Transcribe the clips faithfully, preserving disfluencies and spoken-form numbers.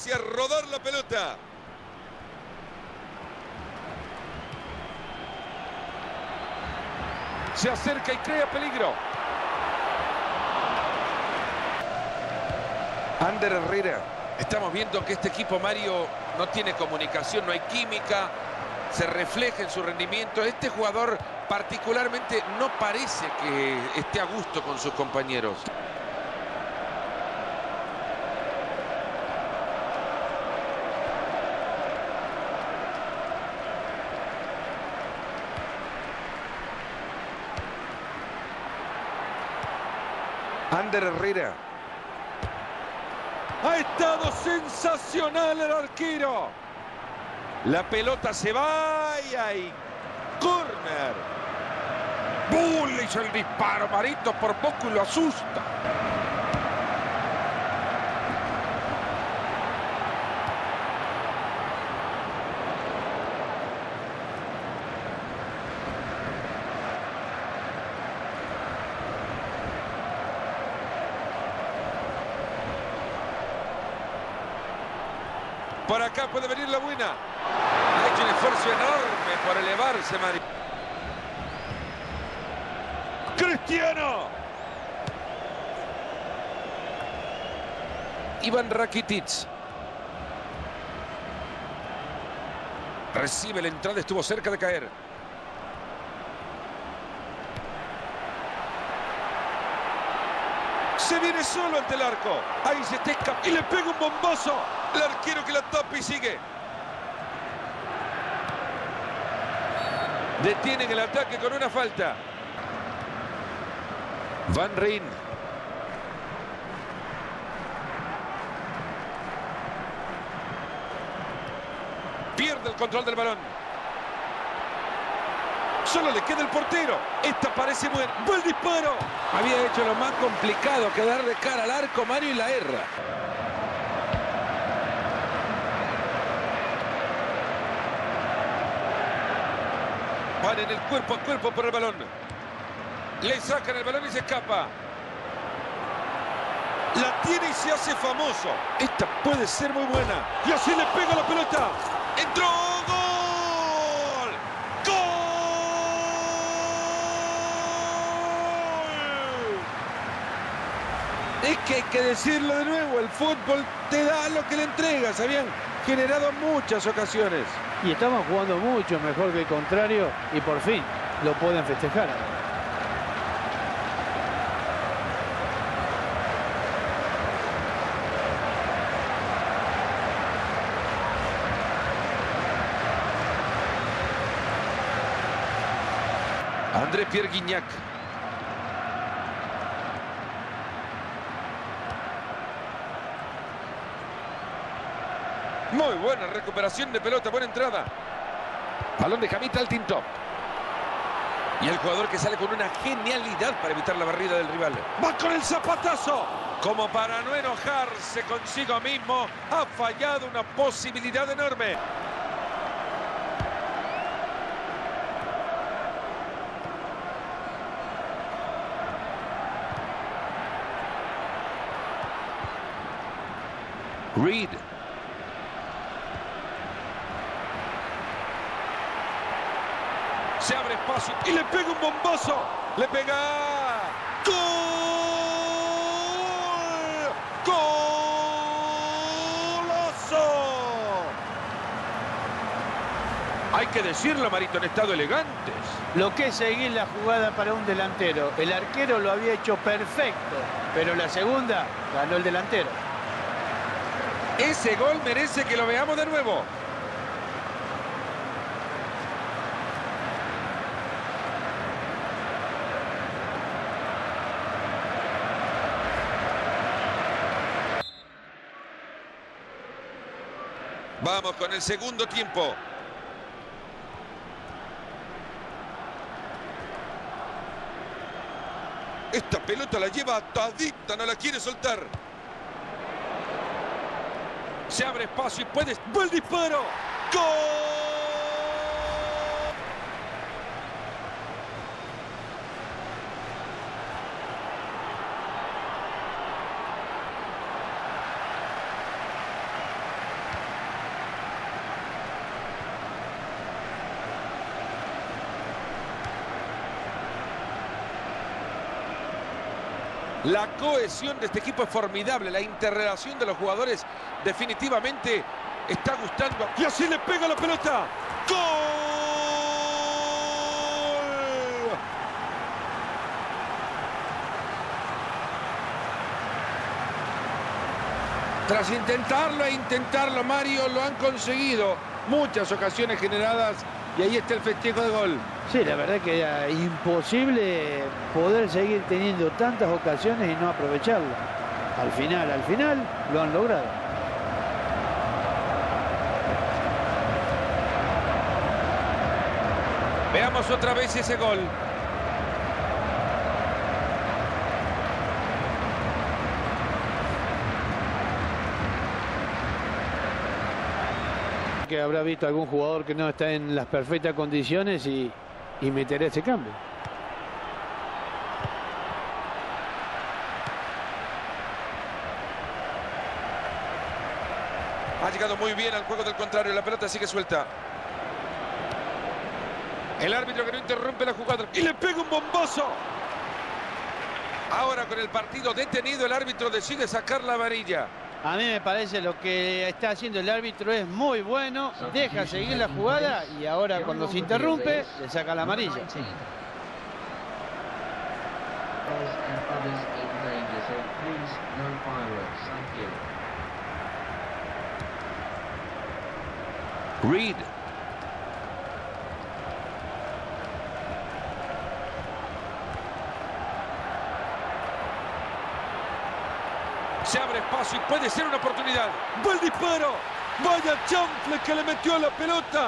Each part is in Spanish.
hacia rodar la pelota. Se acerca y crea peligro. Ander Herrera. Estamos viendo que este equipo, Mario, no tiene comunicación, no hay química. Se refleja en su rendimiento. Este jugador particularmente no parece que esté a gusto con sus compañeros. Ander Herrera. Ha estado sensacional el arquero. La pelota se va y hay córner. ¡Bull! Le hizo el disparo, Marito, por poco y lo asusta. Por acá puede venir la buena. Ha hecho un esfuerzo enorme por elevarse, Mario. ¡Cristiano! Iván Rakitic. Recibe la entrada, estuvo cerca de caer. Se viene solo ante el arco. Ahí se escapa y le pega un bombazo. El arquero que la tapa y sigue. Detienen el ataque con una falta. Van Rijn. Pierde el control del balón. Solo le queda el portero. Esta parece buena. ¡Buen disparo! Había hecho lo más complicado que dar de cara al arco, Mario, y la erra. Van en el cuerpo a cuerpo por el balón. Le sacan el balón y se escapa. La tiene y se hace famoso. Esta puede ser muy buena. Y así le pega la pelota. ¡Entró! ¡Gol! ¡Gol! Es que hay que decirlo de nuevo. El fútbol te da lo que le entregas. Habían generado muchas ocasiones. Y estamos jugando mucho mejor que el contrario y por fin lo pueden festejar. André Pierre Gignac. Muy buena recuperación de pelota, buena entrada. Balón de Hamid Altintop. Y el jugador que sale con una genialidad para evitar la barrida del rival. ¡Va con el zapatazo! Como para no enojarse consigo mismo, ha fallado una posibilidad enorme. Reed. Se abre espacio y le pega un bombazo. Le pega. ¡Gol! ¡Golazo! Hay que decirlo, Marito, en estado elegantes. Lo que es seguir la jugada para un delantero. El arquero lo había hecho perfecto, pero la segunda ganó el delantero. Ese gol merece que lo veamos de nuevo. Vamos con el segundo tiempo. Esta pelota la lleva atadita, no la quiere soltar. Se abre espacio y puede... ¡Buen disparo! ¡Gol! La cohesión de este equipo es formidable. La interrelación de los jugadores definitivamente está gustando. Y así le pega la pelota. ¡Gol! Tras intentarlo e intentarlo, Mario, lo han conseguido. Muchas ocasiones generadas y ahí está el festejo de gol. Sí, la verdad que era imposible poder seguir teniendo tantas ocasiones y no aprovecharlas. Al final, al final, lo han logrado. Veamos otra vez ese gol. Que habrá visto algún jugador que no está en las perfectas condiciones y, y meterá ese cambio. Ha llegado muy bien al juego del contrario. La pelota sigue suelta. El árbitro que no interrumpe la jugada. Y le pega un bombazo. Ahora con el partido detenido, el árbitro decide sacar la amarilla. A mí me parece lo que está haciendo el árbitro es muy bueno. Deja seguir la jugada y ahora cuando se interrumpe, le saca la amarilla. Reed. Se abre espacio y puede ser una oportunidad. ¡Va el disparo! ¡Vaya chanfle que le metió a la pelota!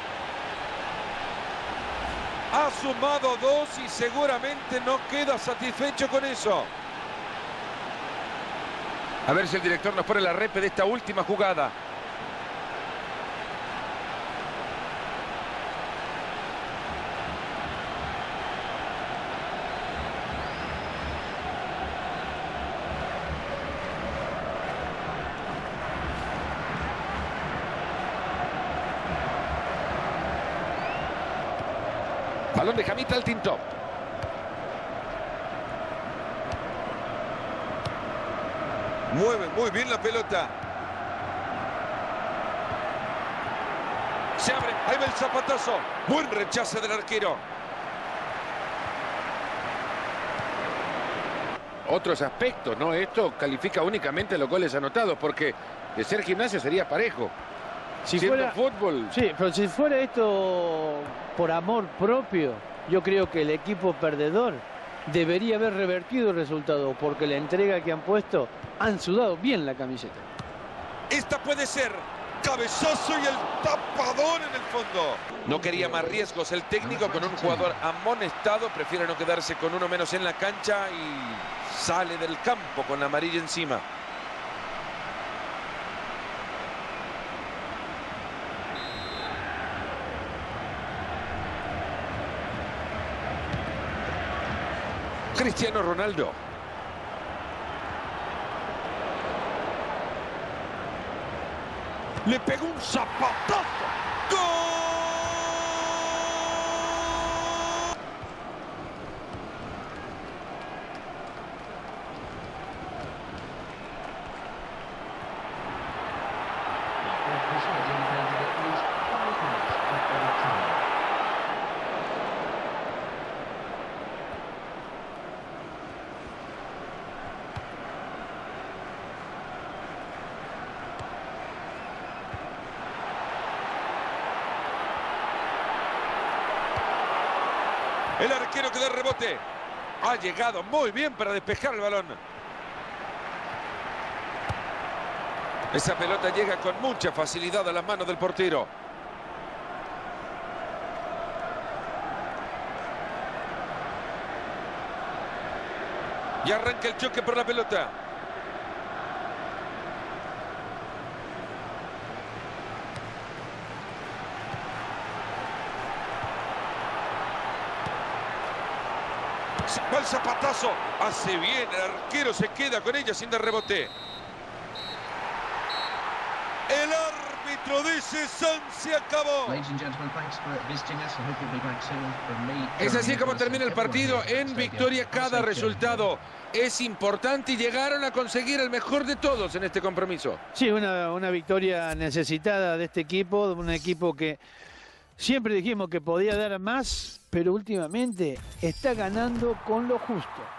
Ha sumado dos y seguramente no queda satisfecho con eso. A ver si el director nos pone la repe de esta última jugada. Balón de Jamita al Tintop. Mueve muy bien la pelota. Se abre. Ahí va el zapatazo. Buen rechazo del arquero. Otros aspectos, ¿no? Esto califica únicamente los goles anotados, porque de ser Gimnasia sería parejo. Si Siendo fuera fútbol. Sí, pero si fuera esto por amor propio, yo creo que el equipo perdedor debería haber revertido el resultado, porque la entrega que han puesto han sudado bien la camiseta. Esta puede ser. Cabezazo y el tapador en el fondo. No quería más riesgos el técnico con un jugador amonestado. Prefiere no quedarse con uno menos en la cancha y sale del campo con la amarilla encima. Cristiano Ronaldo. Le pegó un zapatazo. ¡Gol! El arquero que da rebote. Ha llegado muy bien para despejar el balón. Esa pelota llega con mucha facilidad a las manos del portero. Y arranca el choque por la pelota. Va el zapatazo. Hace bien. El arquero se queda con ella sin dar rebote. El árbitro dice: San se acabó. Es así como termina el partido. En victoria cada resultado es importante y llegaron a conseguir el mejor de todos en este compromiso. Sí, una, una victoria necesitada de este equipo, de un equipo que siempre dijimos que podía dar más, pero últimamente está ganando con lo justo.